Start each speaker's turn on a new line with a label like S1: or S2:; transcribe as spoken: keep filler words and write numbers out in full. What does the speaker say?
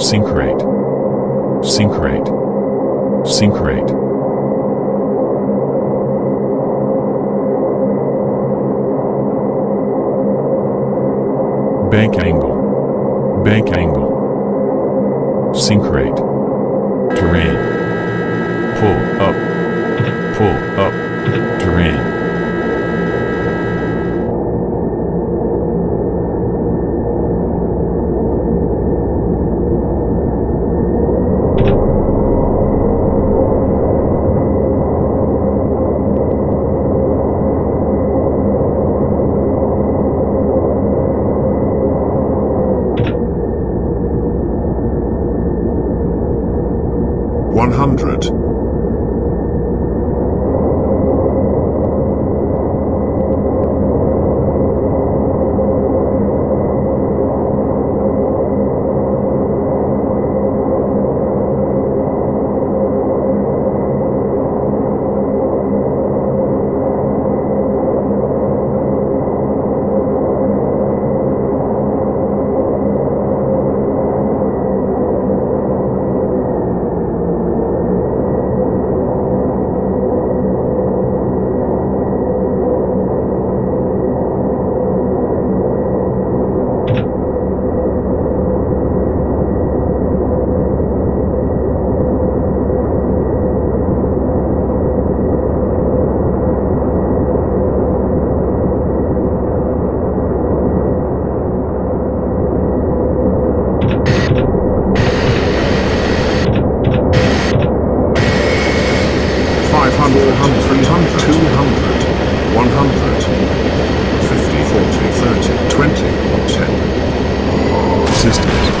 S1: Sync rate. Sync rate. Sync rate. Bank angle. Bank angle. Sync rate. Terrain. Pull up. Pull up. Terrain.
S2: One hundred. Five hundred, three hundred, two hundred, one hundred, fifty, forty, thirty, twenty, ten.
S1: Systems.